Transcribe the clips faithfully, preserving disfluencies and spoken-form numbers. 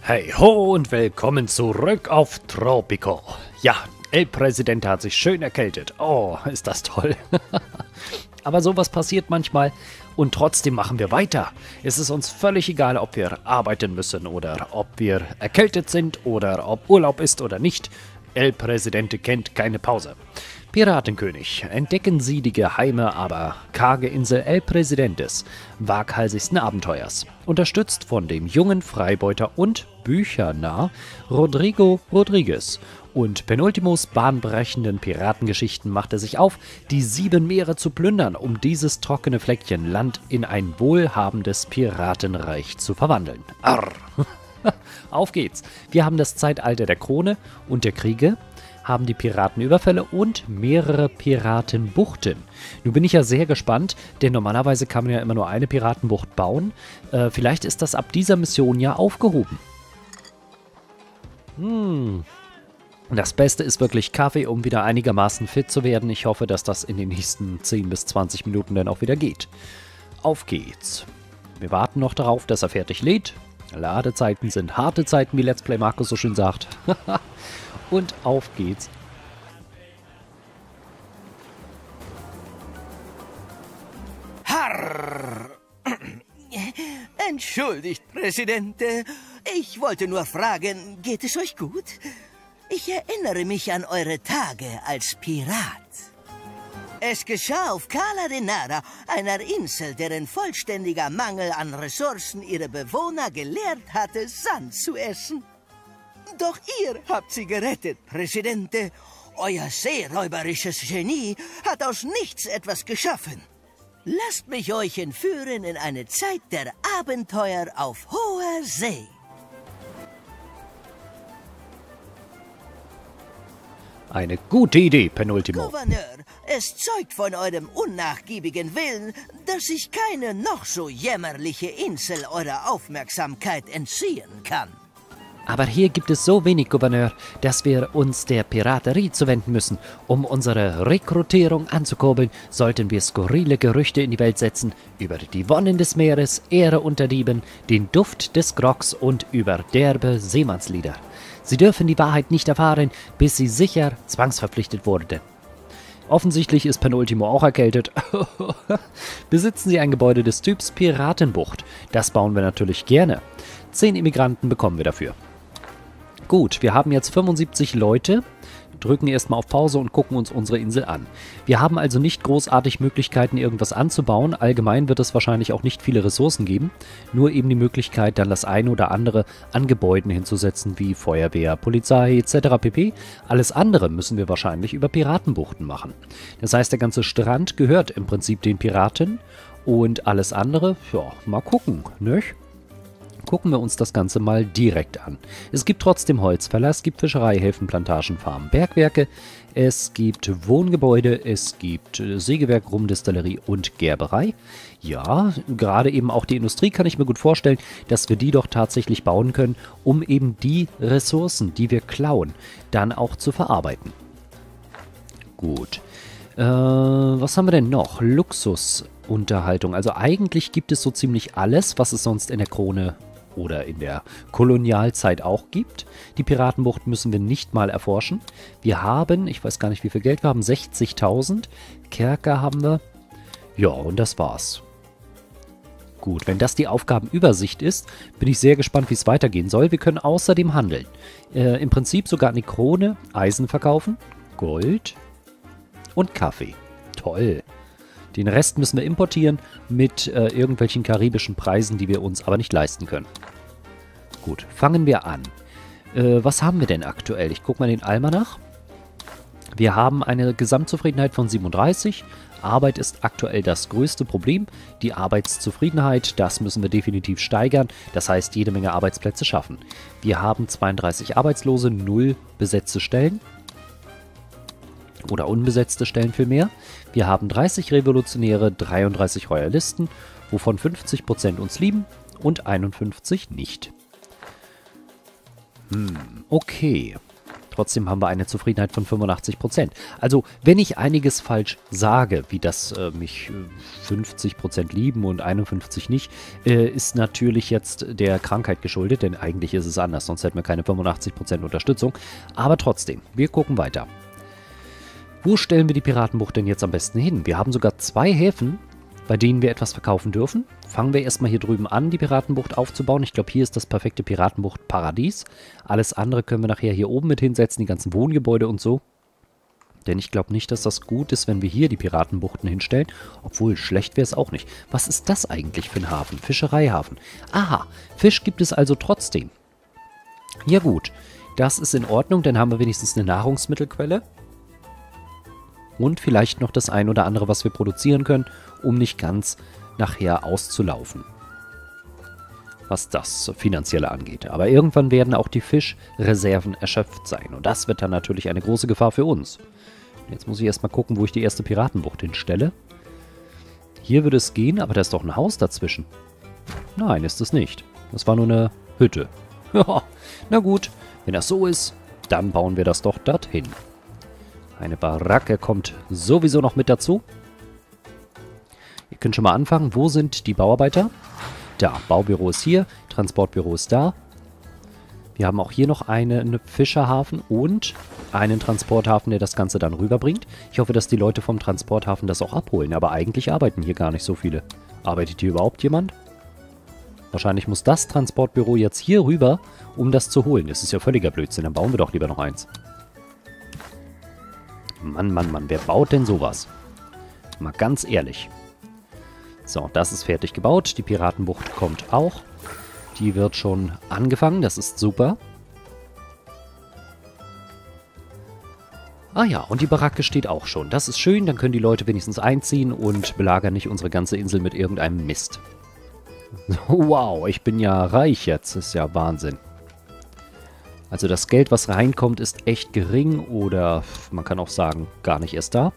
Hey ho und willkommen zurück auf Tropico. Ja, El Presidente hat sich schön erkältet. Oh, ist das toll. Aber sowas passiert manchmal und trotzdem machen wir weiter. Es ist uns völlig egal, ob wir arbeiten müssen oder ob wir erkältet sind oder ob Urlaub ist oder nicht. El Presidente kennt keine Pause. Piratenkönig, entdecken Sie die geheime, aber karge Insel El Presidentes, waghalsigsten Abenteuers. Unterstützt von dem jungen Freibeuter und Büchernarr Rodrigo Rodriguez. Und Penultimos bahnbrechenden Piratengeschichten macht er sich auf, die sieben Meere zu plündern, um dieses trockene Fleckchen Land in ein wohlhabendes Piratenreich zu verwandeln. Arr! Auf geht's! Wir haben das Zeitalter der Krone und der Kriege, haben die Piratenüberfälle und mehrere Piratenbuchten. Nun bin ich ja sehr gespannt, denn normalerweise kann man ja immer nur eine Piratenbucht bauen. Äh, vielleicht ist das ab dieser Mission ja aufgehoben. Hm. Das Beste ist wirklich Kaffee, um wieder einigermaßen fit zu werden. Ich hoffe, dass das in den nächsten zehn bis zwanzig Minuten dann auch wieder geht. Auf geht's. Wir warten noch darauf, dass er fertig lädt. Ladezeiten sind harte Zeiten, wie Let's Play Markus so schön sagt. Und auf geht's. Harr! Entschuldigt, Präsidente. Ich wollte nur fragen, geht es euch gut? Ich erinnere mich an eure Tage als Pirat. Es geschah auf Cala de Nara, einer Insel, deren vollständiger Mangel an Ressourcen ihre Bewohner gelehrt hatte, Sand zu essen. Doch ihr habt sie gerettet, Präsidente. Euer seeräuberisches Genie hat aus nichts etwas geschaffen. Lasst mich euch entführen in eine Zeit der Abenteuer auf hoher See. Eine gute Idee, Penultimo. Gouverneur, es zeugt von eurem unnachgiebigen Willen, dass sich keine noch so jämmerliche Insel eurer Aufmerksamkeit entziehen kann. Aber hier gibt es so wenig, Gouverneur, dass wir uns der Piraterie zuwenden müssen. Um unsere Rekrutierung anzukurbeln, sollten wir skurrile Gerüchte in die Welt setzen über die Wonnen des Meeres, Ehre unter Dieben, den Duft des Grogs und über derbe Seemannslieder. Sie dürfen die Wahrheit nicht erfahren, bis sie sicher zwangsverpflichtet wurden. Offensichtlich ist Penultimo auch erkältet. Besitzen Sie ein Gebäude des Typs Piratenbucht? Das bauen wir natürlich gerne. Zehn Immigranten bekommen wir dafür. Gut, wir haben jetzt fünfundsiebzig Leute, drücken erstmal auf Pause und gucken uns unsere Insel an. Wir haben also nicht großartig Möglichkeiten, irgendwas anzubauen. Allgemein wird es wahrscheinlich auch nicht viele Ressourcen geben. Nur eben die Möglichkeit, dann das eine oder andere an Gebäuden hinzusetzen, wie Feuerwehr, Polizei et cetera pp. Alles andere müssen wir wahrscheinlich über Piratenbuchten machen. Das heißt, der ganze Strand gehört im Prinzip den Piraten und alles andere, ja, mal gucken, nicht? Gucken wir uns das Ganze mal direkt an. Es gibt trotzdem Holzfäller, es gibt Fischereihäfen, Plantagen, Farmen, Bergwerke, es gibt Wohngebäude, es gibt Sägewerk, Rumdistillerie und Gerberei. Ja, gerade eben auch die Industrie kann ich mir gut vorstellen, dass wir die doch tatsächlich bauen können, um eben die Ressourcen, die wir klauen, dann auch zu verarbeiten. Gut. Äh, was haben wir denn noch? Luxusunterhaltung. Also eigentlich gibt es so ziemlich alles, was es sonst in der Krone oder in der Kolonialzeit auch gibt. Die Piratenbucht müssen wir nicht mal erforschen. Wir haben, ich weiß gar nicht, wie viel Geld wir haben, sechzigtausend. Kerker haben wir. Ja, und das war's. Gut, wenn das die Aufgabenübersicht ist, bin ich sehr gespannt, wie es weitergehen soll. Wir können außerdem handeln. Äh, im Prinzip sogar eine Krone, Eisen verkaufen, Gold und Kaffee. Toll. Den Rest müssen wir importieren mit äh, irgendwelchen karibischen Preisen, die wir uns aber nicht leisten können. Gut, fangen wir an. Äh, was haben wir denn aktuell? Ich gucke mal den Almanach. Wir haben eine Gesamtzufriedenheit von siebenunddreißig. Arbeit ist aktuell das größte Problem. Die Arbeitszufriedenheit, das müssen wir definitiv steigern. Das heißt, jede Menge Arbeitsplätze schaffen. Wir haben zweiunddreißig Arbeitslose, null besetzte Stellen. Oder unbesetzte Stellen vielmehr. Wir haben dreißig Revolutionäre, dreiunddreißig Royalisten, wovon fünfzig Prozent uns lieben und einundfünfzig nicht. Hm, okay. Trotzdem haben wir eine Zufriedenheit von fünfundachtzig Prozent. Also, wenn ich einiges falsch sage, wie das äh, mich äh, fünfzig Prozent lieben und einundfünfzig nicht, äh, ist natürlich jetzt der Krankheit geschuldet, denn eigentlich ist es anders, sonst hätten wir keine fünfundachtzig Prozent Unterstützung. Aber trotzdem, wir gucken weiter. Wo stellen wir die Piratenbucht denn jetzt am besten hin? Wir haben sogar zwei Häfen, bei denen wir etwas verkaufen dürfen. Fangen wir erstmal hier drüben an, die Piratenbucht aufzubauen. Ich glaube, hier ist das perfekte Piratenbucht-Paradies. Alles andere können wir nachher hier oben mit hinsetzen, die ganzen Wohngebäude und so. Denn ich glaube nicht, dass das gut ist, wenn wir hier die Piratenbuchten hinstellen. Obwohl, schlecht wäre es auch nicht. Was ist das eigentlich für ein Hafen? Fischereihafen. Aha, Fisch gibt es also trotzdem. Ja gut, das ist in Ordnung, dann haben wir wenigstens eine Nahrungsmittelquelle. Und vielleicht noch das ein oder andere, was wir produzieren können, um nicht ganz nachher auszulaufen. Was das Finanzielle angeht. Aber irgendwann werden auch die Fischreserven erschöpft sein. Und das wird dann natürlich eine große Gefahr für uns. Jetzt muss ich erstmal gucken, wo ich die erste Piratenbucht hinstelle. Hier würde es gehen, aber da ist doch ein Haus dazwischen. Nein, ist es nicht. Das war nur eine Hütte. Ja, na gut. Wenn das so ist, dann bauen wir das doch dorthin. Eine Baracke kommt sowieso noch mit dazu. Ihr könnt schon mal anfangen. Wo sind die Bauarbeiter? Da, Baubüro ist hier, Transportbüro ist da. Wir haben auch hier noch einen Fischerhafen und einen Transporthafen, der das Ganze dann rüberbringt. Ich hoffe, dass die Leute vom Transporthafen das auch abholen, aber eigentlich arbeiten hier gar nicht so viele. Arbeitet hier überhaupt jemand? Wahrscheinlich muss das Transportbüro jetzt hier rüber, um das zu holen. Das ist ja völliger Blödsinn, dann bauen wir doch lieber noch eins. Mann, Mann, Mann, wer baut denn sowas? Mal ganz ehrlich. So, das ist fertig gebaut. Die Piratenbucht kommt auch. Die wird schon angefangen, das ist super. Ah ja, und die Baracke steht auch schon. Das ist schön, dann können die Leute wenigstens einziehen und belagern nicht unsere ganze Insel mit irgendeinem Mist. Wow, ich bin ja reich jetzt. Das ist ja Wahnsinn. Also das Geld, was reinkommt, ist echt gering oder man kann auch sagen, gar nicht erst da.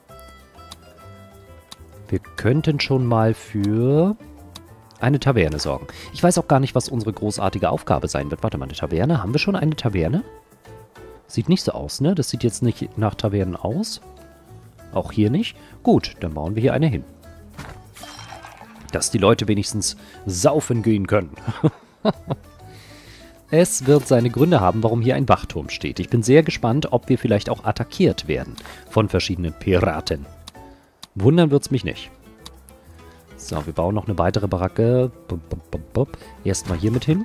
Wir könnten schon mal für eine Taverne sorgen. Ich weiß auch gar nicht, was unsere großartige Aufgabe sein wird. Warte mal, eine Taverne? Haben wir schon eine Taverne? Sieht nicht so aus, ne? Das sieht jetzt nicht nach Tavernen aus. Auch hier nicht. Gut, dann bauen wir hier eine hin. Dass die Leute wenigstens saufen gehen können. Es wird seine Gründe haben, warum hier ein Wachturm steht. Ich bin sehr gespannt, ob wir vielleicht auch attackiert werden von verschiedenen Piraten. Wundern wird's mich nicht. So, wir bauen noch eine weitere Baracke. Erstmal hier mit hin.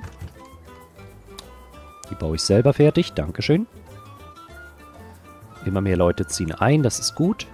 Die baue ich selber fertig. Dankeschön. Immer mehr Leute ziehen ein, das ist gut.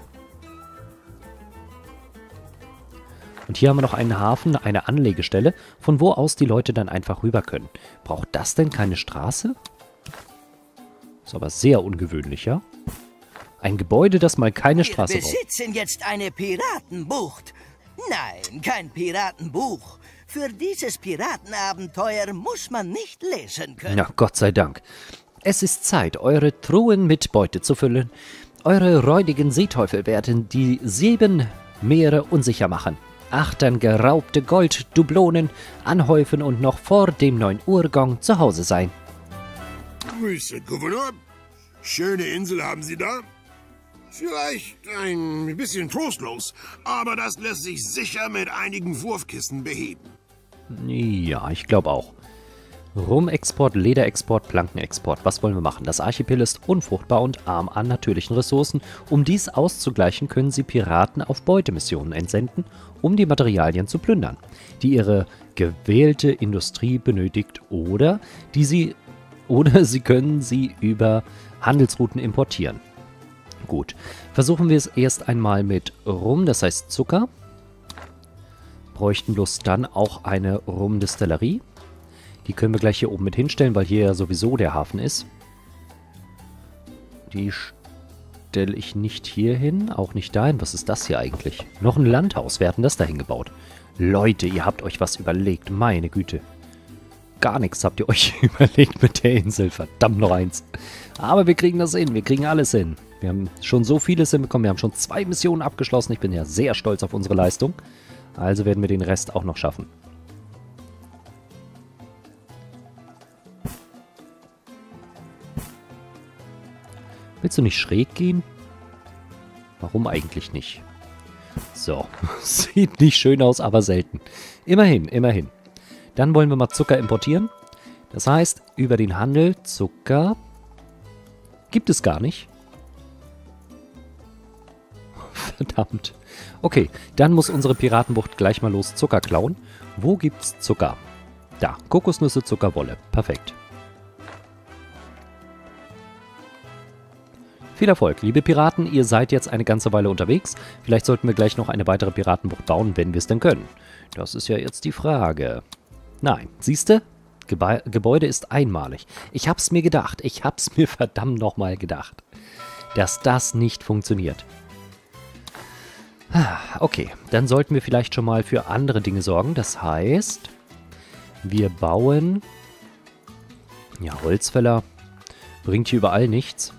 Und hier haben wir noch einen Hafen, eine Anlegestelle, von wo aus die Leute dann einfach rüber können. Braucht das denn keine Straße? Ist aber sehr ungewöhnlich, ja? Ein Gebäude, das mal keine Straße braucht. Wir besitzen jetzt eine Piratenbucht. Nein, kein Piratenbuch. Für dieses Piratenabenteuer muss man nicht lesen können. Na, Gott sei Dank. Es ist Zeit, eure Truhen mit Beute zu füllen. Eure räudigen Seeteufel werden die sieben Meere unsicher machen. Achtern geraubte Golddublonen anhäufen und noch vor dem neun Uhr Gong zu Hause sein. Grüße, Gouverneur. Schöne Insel haben Sie da. Vielleicht ein bisschen trostlos, aber das lässt sich sicher mit einigen Wurfkissen beheben. Ja, ich glaube auch. Rumexport, Lederexport, Plankenexport. Was wollen wir machen? Das Archipel ist unfruchtbar und arm an natürlichen Ressourcen. Um dies auszugleichen, können Sie Piraten auf Beutemissionen entsenden, um die Materialien zu plündern, die Ihre gewählte Industrie benötigt, oder die Sie oder Sie können sie über Handelsrouten importieren. Gut, versuchen wir es erst einmal mit Rum, das heißt Zucker. Bräuchten bloß dann auch eine Rumdistillerie. Die können wir gleich hier oben mit hinstellen, weil hier ja sowieso der Hafen ist. Die stelle ich nicht hier hin, auch nicht dahin. Was ist das hier eigentlich? Noch ein Landhaus. Wer hat denn das dahin gebaut? Leute, ihr habt euch was überlegt. Meine Güte. Gar nichts habt ihr euch überlegt mit der Insel. Verdammt noch eins. Aber wir kriegen das hin. Wir kriegen alles hin. Wir haben schon so vieles hinbekommen. Wir haben schon zwei Missionen abgeschlossen. Ich bin ja sehr stolz auf unsere Leistung. Also werden wir den Rest auch noch schaffen. Willst du nicht schräg gehen? Warum eigentlich nicht? So, sieht nicht schön aus, aber selten. Immerhin, immerhin. Dann wollen wir mal Zucker importieren. Das heißt, über den Handel Zucker gibt es gar nicht. Verdammt. Okay, dann muss unsere Piratenbucht gleich mal los Zucker klauen. Wo gibt's Zucker? Da, Kokosnüsse, Zuckerwolle. Perfekt. Viel Erfolg, liebe Piraten, ihr seid jetzt eine ganze Weile unterwegs. Vielleicht sollten wir gleich noch eine weitere Piratenbucht bauen, wenn wir es denn können. Das ist ja jetzt die Frage. Nein, siehste? Gebe Gebäude ist einmalig. Ich hab's mir gedacht, ich hab's mir verdammt nochmal gedacht, dass das nicht funktioniert. Okay, dann sollten wir vielleicht schon mal für andere Dinge sorgen. Das heißt, wir bauen... Ja, Holzfäller bringt hier überall nichts.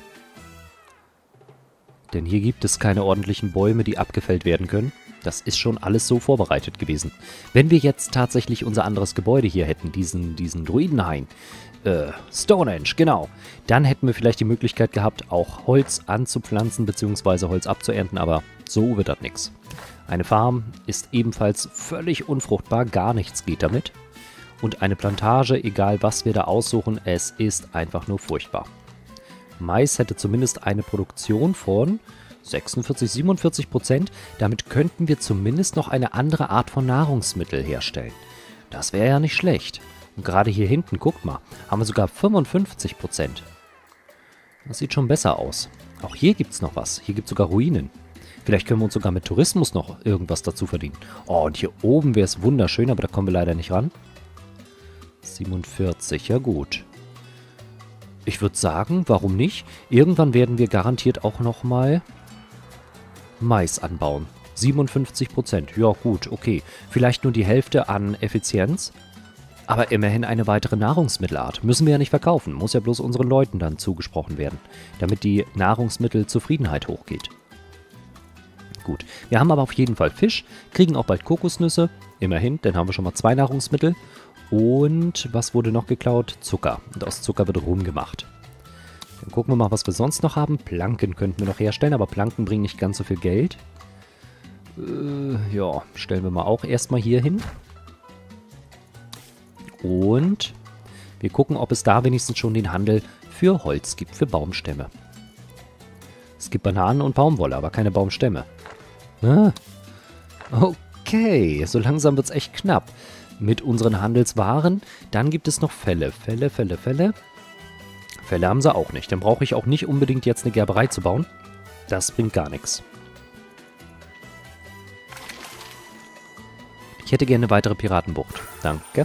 Denn hier gibt es keine ordentlichen Bäume, die abgefällt werden können. Das ist schon alles so vorbereitet gewesen. Wenn wir jetzt tatsächlich unser anderes Gebäude hier hätten, diesen, diesen Druidenhain, äh, Stonehenge, genau, dann hätten wir vielleicht die Möglichkeit gehabt, auch Holz anzupflanzen bzw. Holz abzuernten, aber so wird das nichts. Eine Farm ist ebenfalls völlig unfruchtbar, gar nichts geht damit. Und eine Plantage, egal was wir da aussuchen, es ist einfach nur furchtbar. Mais hätte zumindest eine Produktion von sechsundvierzig, siebenundvierzig Prozent. Damit könnten wir zumindest noch eine andere Art von Nahrungsmittel herstellen. Das wäre ja nicht schlecht. Und gerade hier hinten, guckt mal, haben wir sogar fünfundfünfzig Prozent. Das sieht schon besser aus. Auch hier gibt es noch was. Hier gibt es sogar Ruinen. Vielleicht können wir uns sogar mit Tourismus noch irgendwas dazu verdienen. Oh, und hier oben wäre es wunderschön, aber da kommen wir leider nicht ran. siebenundvierzig, ja gut. Ich würde sagen, warum nicht? Irgendwann werden wir garantiert auch nochmal Mais anbauen. siebenundfünfzig Prozent. Ja gut, okay. Vielleicht nur die Hälfte an Effizienz. Aber immerhin eine weitere Nahrungsmittelart. Müssen wir ja nicht verkaufen. Muss ja bloß unseren Leuten dann zugesprochen werden. Damit die Nahrungsmittelzufriedenheit hochgeht. Gut. Wir haben aber auf jeden Fall Fisch. Kriegen auch bald Kokosnüsse. Immerhin, dann haben wir schon mal zwei Nahrungsmittel. Und was wurde noch geklaut? Zucker. Und aus Zucker wird Rum gemacht. Dann gucken wir mal, was wir sonst noch haben. Planken könnten wir noch herstellen, aber Planken bringen nicht ganz so viel Geld. Äh, ja, stellen wir mal auch erstmal hier hin. Und wir gucken, ob es da wenigstens schon den Handel für Holz gibt, für Baumstämme. Es gibt Bananen und Baumwolle, aber keine Baumstämme. Ah, okay, so langsam wird es echt knapp mit unseren Handelswaren. Dann gibt es noch Felle. Felle, Felle, Felle. Felle haben sie auch nicht. Dann brauche ich auch nicht unbedingt jetzt eine Gerberei zu bauen. Das bringt gar nichts. Ich hätte gerne eine weitere Piratenbucht. Danke.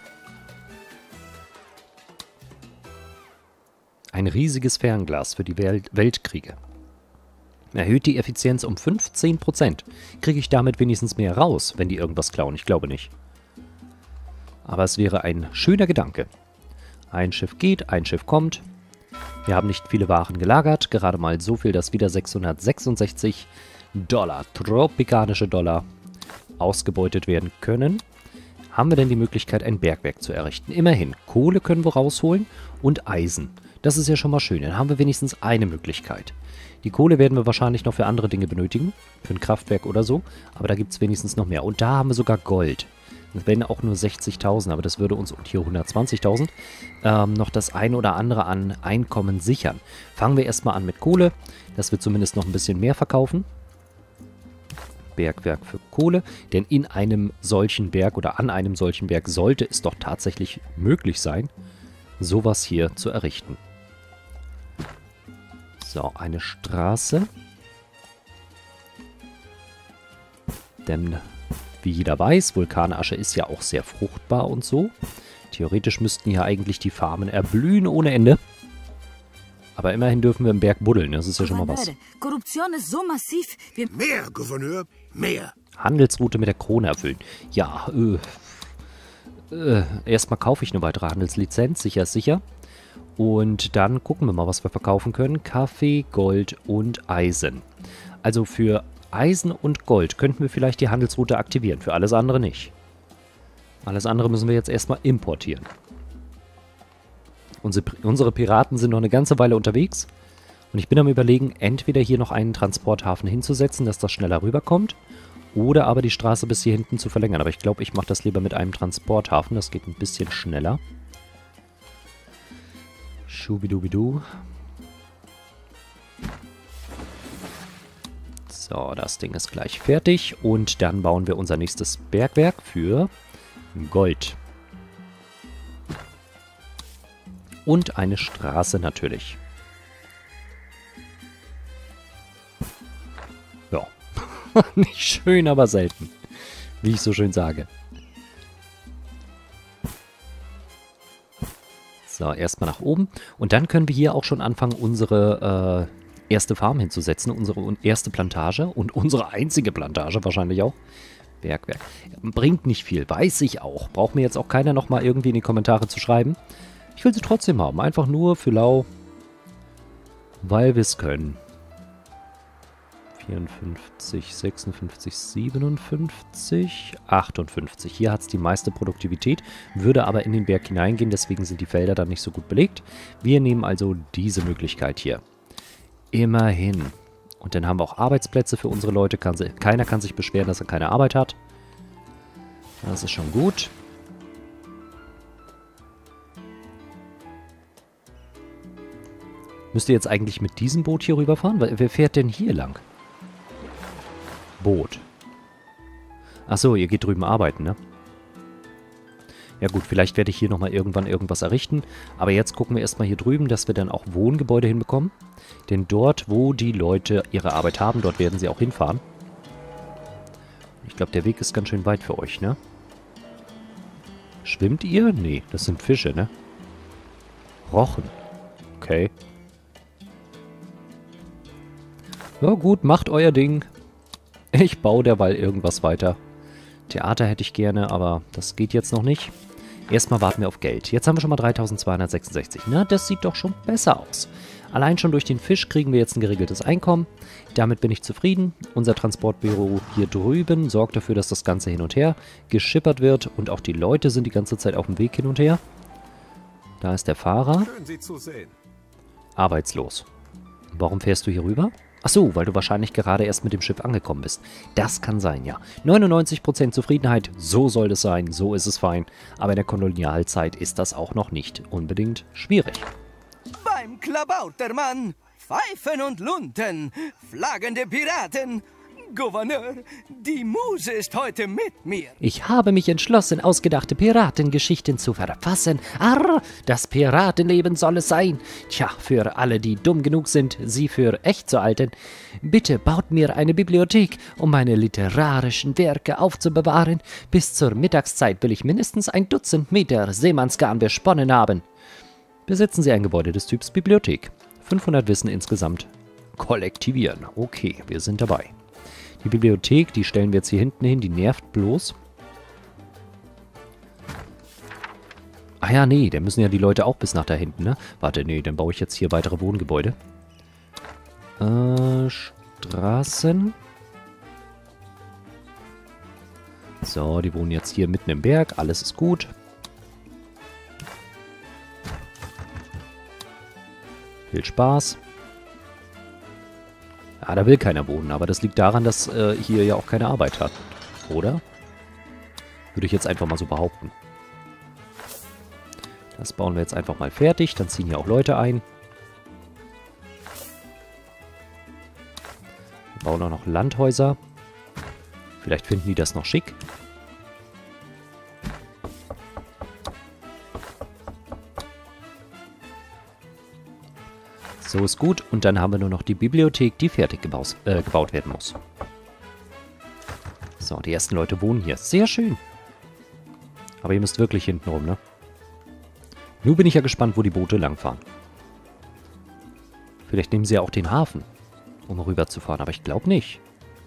Ein riesiges Fernglas für die Welt Weltkriege. Erhöht die Effizienz um fünfzehn Prozent. Kriege ich damit wenigstens mehr raus, wenn die irgendwas klauen? Ich glaube nicht. Aber es wäre ein schöner Gedanke. Ein Schiff geht, ein Schiff kommt. Wir haben nicht viele Waren gelagert. Gerade mal so viel, dass wieder sechshundertsechsundsechzig Dollar, tropikanische Dollar, ausgebeutet werden können. Haben wir denn die Möglichkeit, ein Bergwerk zu errichten? Immerhin, Kohle können wir rausholen und Eisen. Das ist ja schon mal schön. Dann haben wir wenigstens eine Möglichkeit. Die Kohle werden wir wahrscheinlich noch für andere Dinge benötigen. Für ein Kraftwerk oder so. Aber da gibt es wenigstens noch mehr. Und da haben wir sogar Gold. Wenn auch nur sechzigtausend, aber das würde uns, und hier hundertzwanzigtausend, ähm, noch das ein oder andere an Einkommen sichern. Fangen wir erstmal an mit Kohle, dass wir zumindest noch ein bisschen mehr verkaufen. Bergwerk für Kohle, denn in einem solchen Berg oder an einem solchen Berg sollte es doch tatsächlich möglich sein, sowas hier zu errichten. So, eine Straße. Denn wie jeder weiß, Vulkanasche ist ja auch sehr fruchtbar und so. Theoretisch müssten hier eigentlich die Farmen erblühen ohne Ende. Aber immerhin dürfen wir im Berg buddeln, das ist ja schon mal was. Korruption ist so massiv. Wir Mehr, Gouverneur, mehr. Handelsroute mit der Krone erfüllen. Ja, äh, äh, erstmal kaufe ich eine weitere Handelslizenz, sicher ist sicher. Und dann gucken wir mal, was wir verkaufen können. Kaffee, Gold und Eisen. Also für Eisen und Gold könnten wir vielleicht die Handelsroute aktivieren, für alles andere nicht. Alles andere müssen wir jetzt erstmal importieren. Unsere, unsere Piraten sind noch eine ganze Weile unterwegs Und ich bin am Überlegen, entweder hier noch einen Transporthafen hinzusetzen, dass das schneller rüberkommt, oder aber die Straße bis hier hinten zu verlängern. Aber ich glaube, ich mache das lieber mit einem Transporthafen. Das geht ein bisschen schneller. Schubidubidu. So, das Ding ist gleich fertig. Und dann bauen wir unser nächstes Bergwerk für Gold. Und eine Straße natürlich. Ja. Nicht schön, aber selten. Wie ich so schön sage. So, erstmal nach oben. Und dann können wir hier auch schon anfangen, unsere äh, erste Farm hinzusetzen. Unsere erste Plantage. Und unsere einzige Plantage wahrscheinlich auch. Bergwerk. Bringt nicht viel, weiß ich auch. Braucht mir jetzt auch keiner nochmal irgendwie in die Kommentare zu schreiben. Ich will sie trotzdem haben. Einfach nur für lau. Weil wir es können. vierundfünfzig, sechsundfünfzig, siebenundfünfzig, achtundfünfzig. Hier hat es die meiste Produktivität, würde aber in den Berg hineingehen, deswegen sind die Felder dann nicht so gut belegt. Wir nehmen also diese Möglichkeit hier. Immerhin. Und dann haben wir auch Arbeitsplätze für unsere Leute. Kann sie, keiner kann sich beschweren, dass er keine Arbeit hat. Das ist schon gut. Müsst ihr jetzt eigentlich mit diesem Boot hier rüberfahren? Wer fährt denn hier lang? Boot. Achso, ihr geht drüben arbeiten, ne? Ja gut, vielleicht werde ich hier nochmal irgendwann irgendwas errichten. Aber jetzt gucken wir erstmal hier drüben, dass wir dann auch Wohngebäude hinbekommen. Denn dort, wo die Leute ihre Arbeit haben, dort werden sie auch hinfahren. Ich glaube, der Weg ist ganz schön weit für euch, ne? Schwimmt ihr? Nee, das sind Fische, ne? Rochen. Okay. Ja gut, macht euer Ding. Ich baue derweil irgendwas weiter. Theater hätte ich gerne, aber das geht jetzt noch nicht. Erstmal warten wir auf Geld. Jetzt haben wir schon mal dreitausendzweihundertsechsundsechzig. Na, das sieht doch schon besser aus. Allein schon durch den Fisch kriegen wir jetzt ein geregeltes Einkommen. Damit bin ich zufrieden. Unser Transportbüro hier drüben sorgt dafür, dass das Ganze hin und her geschippert wird. Und auch die Leute sind die ganze Zeit auf dem Weg hin und her. Da ist der Fahrer. Schön, Sie zu sehen. Arbeitslos. Warum fährst du hier rüber? Ach so, weil du wahrscheinlich gerade erst mit dem Schiff angekommen bist. Das kann sein, ja. neunundneunzig Prozent Zufriedenheit, so soll es sein, so ist es fein. Aber in der Kolonialzeit ist das auch noch nicht unbedingt schwierig. Beim Klabautermann, Pfeifen und Lunten, flaggende Piraten. Gouverneur, die Muse ist heute mit mir. Ich habe mich entschlossen, ausgedachte Piratengeschichten zu verfassen. Arr, das Piratenleben soll es sein. Tja, für alle, die dumm genug sind, sie für echt zu halten. Bitte baut mir eine Bibliothek, um meine literarischen Werke aufzubewahren. Bis zur Mittagszeit will ich mindestens ein Dutzend Meter Seemannsgarn besponnen haben. Besitzen Sie ein Gebäude des Typs Bibliothek. fünfhundert Wissen insgesamt kollektivieren. Okay, wir sind dabei. Die Bibliothek, die stellen wir jetzt hier hinten hin, die nervt bloß. Ah ja, nee, da müssen ja die Leute auch bis nach da hinten, ne? Warte, nee, dann baue ich jetzt hier weitere Wohngebäude. Äh, Straßen. So, die wohnen jetzt hier mitten im Berg, alles ist gut. Viel Spaß. Ah, da will keiner wohnen, aber das liegt daran, dass äh, hier ja auch keine Arbeit hat. Oder? Würde ich jetzt einfach mal so behaupten. Das bauen wir jetzt einfach mal fertig. Dann ziehen hier auch Leute ein. Wir bauen auch noch Landhäuser. Vielleicht finden die das noch schick. So ist gut. Und dann haben wir nur noch die Bibliothek, die fertig gebaut, äh, gebaut werden muss. So, die ersten Leute wohnen hier. Sehr schön. Aber ihr müsst wirklich hinten rum, ne? Nun bin ich ja gespannt, wo die Boote langfahren. Vielleicht nehmen sie ja auch den Hafen, um rüber zu fahren. Aber ich glaube nicht.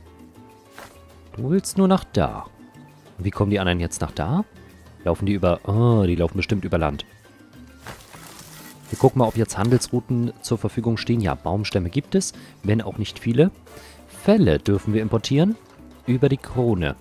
Du willst nur nach da. Und wie kommen die anderen jetzt nach da? Laufen die über... Oh, die laufen bestimmt über Land. Wir gucken mal, ob jetzt Handelsrouten zur Verfügung stehen. Ja, Baumstämme gibt es, wenn auch nicht viele. Felle dürfen wir importieren über die Krone.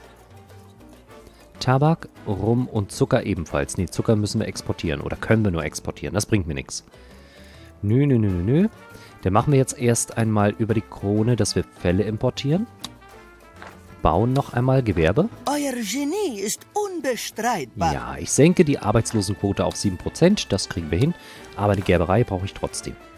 Tabak, Rum und Zucker ebenfalls. Ne, Zucker müssen wir exportieren oder können wir nur exportieren. Das bringt mir nichts. Nö, nö, nö, nö, nö. Dann machen wir jetzt erst einmal über die Krone, dass wir Felle importieren. Bauen noch einmal Gewerbe. Euer Genie ist unbestreitbar. Ja, ich senke die Arbeitslosenquote auf sieben Prozent. Das kriegen wir hin. Aber die Gerberei brauche ich trotzdem.